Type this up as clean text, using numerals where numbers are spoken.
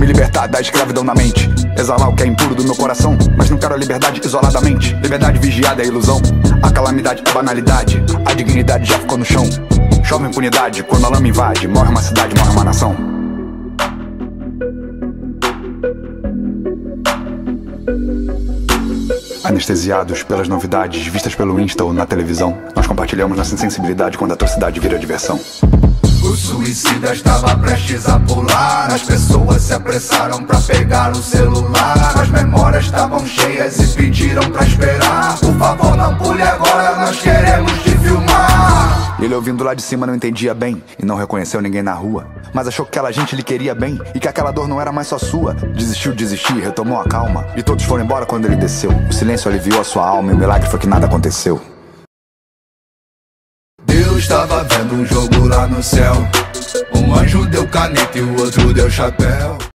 libertar da escravidão na mente, exalar o que é impuro do meu coração. Mas não quero a liberdade isoladamente. Liberdade vigiada é ilusão. A calamidade é banalidade. A dignidade já ficou no chão. Chove impunidade quando a lama invade. Morre uma cidade, morre uma nação. Anestesiados pelas novidades vistas pelo Insta ou na televisão, nós compartilhamos nossa insensibilidade quando a atrocidade vira diversão. O suicida estava prestes a pular. As pessoas se apressaram pra pegar o celular. As memórias estavam cheias e pediram pra esperar. Por favor, não pule agora, nós queremos te filmar. Ele ouvindo lá de cima não entendia bem e não reconheceu ninguém na rua, mas achou que aquela gente lhe queria bem e que aquela dor não era mais só sua. Desistiu de desistir, retomou a calma e todos foram embora quando ele desceu. O silêncio aliviou a sua alma e o milagre foi que nada aconteceu. Deus estava vendo um jogo lá no céu. Um anjo deu caneta e o outro deu chapéu.